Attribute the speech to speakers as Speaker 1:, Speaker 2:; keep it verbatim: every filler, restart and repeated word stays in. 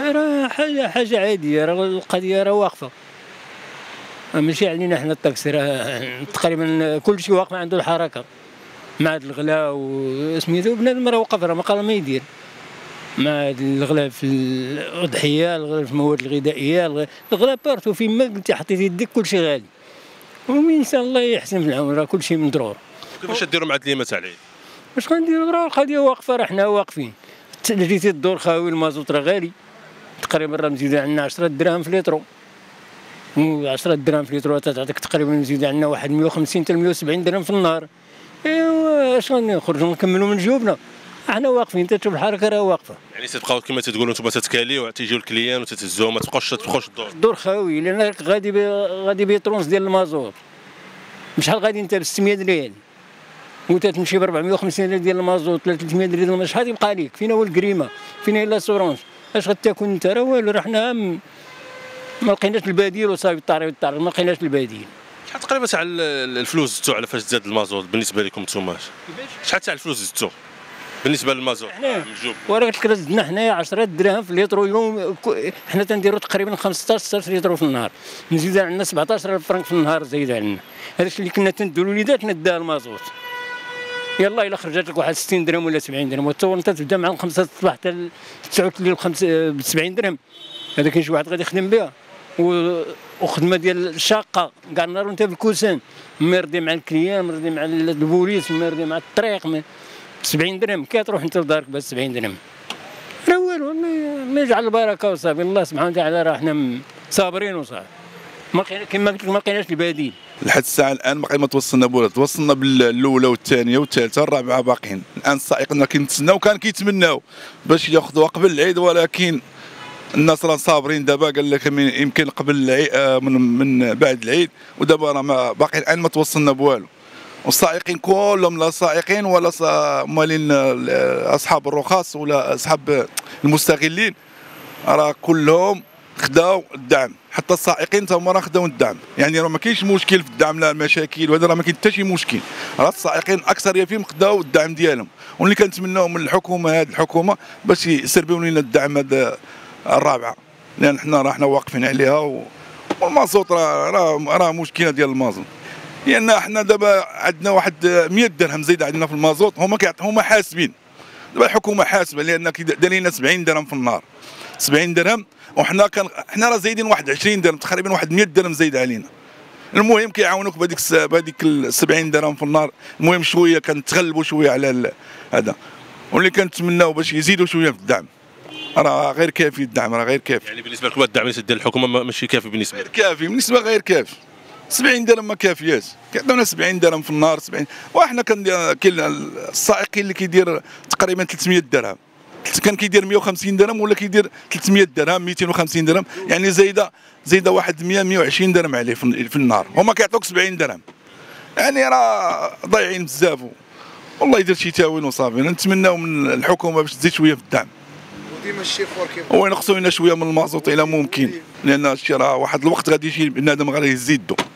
Speaker 1: راه حاجه حاجه عاديه، راه القضيه راه واقفه، ماشي علينا حنا الطاكسي، راه تقريبا كل شيء واقف عنده الحركه مع هاد الغلا وسميتو بنادم راه وقف، راه ما قال ما يدير مع هاد الغلا في الاضحيه، الغلا في المواد الغذائيه، الغلا بارتو فين ما قلتي حطيتي يديك كل شيء غالي، وإنسان الله يحسن في العون، راه كل شيء مضرور.
Speaker 2: كيفاش ديروا مع هاد الايامات تاع العيد؟
Speaker 1: واش غنديروا؟ راه القضيه واقفه، راه حنا واقفين، جيتي الدور خاوي، المازوت راه غالي تقريبا، راه مزيد عندنا عشرة دراهم في لترو، عشرة دراهم في لترو تعطيك تقريبا مزيد عندنا واحد مية وخمسين حتى مية وسبعين درهم في النهار. ايوا اش غنخرجوا نكملوا من جيوبنا؟ احنا واقفين، تشوف الحركه راه واقفه.
Speaker 2: يعني تبقاو كما تقولوا نتوما تتكاليو تيجيو الكليان وتتهزوهم، ما تبقاوش تبقاوش الدور.
Speaker 1: الدور خاوي لان غادي بي غادي بيطرونس ديال المازوت، بشحال غادي انت ب ستمية ريال وتتمشي ب أربعمية وخمسين ريال ديال المازوت ولا ثلاثمية ريال ديال المازوت، شحال يبقى لك؟ فين هو الكريمه؟ فين هي لاسورونس؟ اش غتاكل انت؟ راه والو، راه حنا ما لقيناش البديل وصافي، الطاري والطاري ما لقيناش البديل.
Speaker 2: شحال تقريبا تاع الفلوس زدتوا على فاش زاد المازوت بالنسبه لكم نتوما؟ شحال تاع الفلوس زدتوا بالنسبه للمازوت من الجوب؟
Speaker 1: وراه قلت لك زدنا حنايا عشرة دراهم في الليترو يوم، حنا تنديروا تقريبا خمسطاش ستطاش لتر في النهار، نزيد عندنا سبعطاش ألف فرنك في النهار زايد علينا، هذاك اللي كنا تنديروا لوليداتنا داها المازوت. يلا الا خرجت لك واحد ستين درهم ولا سبعين درهم، وتصور انت تبدا مع خمسة الصباح حتى تسعة الليل ب سبعين درهم، هذا كاين شي واحد غادي يخدم بها، وخدمه ديال شاقه كاع النهار وانت في الكوسان، مرضي مع الكليان، مرضي مع البوليس، مرضي مع الطريق، سبعين درهم كي تروح انت لدارك ب سبعين درهم، راه والو، ما يجعل البركه وصافي، الله سبحانه وتعالى راه حنا صابرين وصافي، ما لقينا كما قلت لك ما لقيناش البديل.
Speaker 3: لحد الساعه الان باقي ما توصلنا بولا، توصلنا بالاولى والثانيه والثالثه، الرابعه باقيين، الان السائقين كيتسناو كان كيتمناو باش ياخذوها قبل العيد، ولكن الناس راه صابرين دابا، قال لك يمكن قبل العيد من, من بعد العيد، ودابا راه ما باقي الان ما توصلنا بوالو، والسائقين كلهم لا سائقين ولا مالين اصحاب الرخص ولا اصحاب المستغلين، راه كلهم خداو الدعم، حتى السائقين تا هما راه خداو الدعم، يعني راه ما كاينش مشكل في الدعم، لا مشاكل وهذا، راه ما كاين حتى شي مشكل، راه السائقين اكثر فيهم خداو الدعم ديالهم، واللي كنتمناو من الحكومه، هذه الحكومه باش يسربوا لنا الدعم هذا الرابعه، لان حنا راه حنا واقفين عليها، والمازوت راه راه راه مشكله ديال المازوت، لان حنا دابا عندنا واحد مية درهم زايد عندنا في المازوت، هما كيعطيو هما حاسبين، دابا الحكومه حاسبه لان دايرين لنا سبعين درهم في النهار، سبعين درهم، وحنا كان حنا راه زايدين واحد عشرين درهم تقريبا، واحد مية درهم زايد علينا. المهم كيعاونوك بهذيك بهذيك سبعين درهم في النهار، المهم شويه كنتغلبوا شويه على هذا، واللي كنتمناو باش يزيدوا شويه في الدعم، راه غير كافي الدعم، راه غير كافي.
Speaker 2: يعني بالنسبه لكم الدعم اللي ديال الحكومه ماشي كافي بالنسبه
Speaker 3: غير كافي، بالنسبه غير كافي، سبعين درهم ما كافياش، كيعطيونا سبعين درهم في النهار، سبعين، وحنا كان كاين السائقين اللي كيدير تقريبا ثلاثمية درهم، كان كيدير مية وخمسين درهم ولا كيدير ثلاثمية درهم، ميتين وخمسين درهم، يعني زايده زايده واحد مية مية وعشرين درهم عليه في النهار، هما كيعطوك سبعين درهم، يعني راه ضايعين بزاف، والله يدير شي تاويل وصافي، نتمناو من الحكومه باش تزيد شويه في الدعم،
Speaker 4: وديما الشيفور كيف
Speaker 3: وينقصوا لنا شويه من المازوت الى ممكن، لان الشيء راه واحد الوقت غادي يجي بنادم غادي يزيدو.